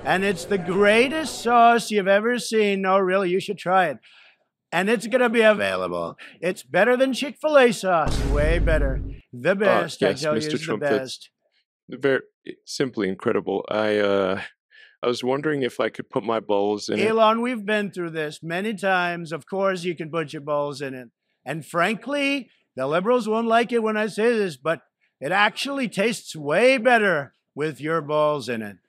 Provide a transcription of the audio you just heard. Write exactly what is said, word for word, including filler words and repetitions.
And it's the greatest sauce you've ever seen. No, really, you should try it. And it's going to be available. It's better than Chick-fil-A sauce. Way better. The best, uh, I yes, tell Mister you, is Trump, the that's best. very simply incredible. I uh, I was wondering if I could put my bowls in it. Elon, we've been through this many times. Of course, you can put your bowls in it. And frankly, the liberals won't like it when I say this, but it actually tastes way better with your balls in it.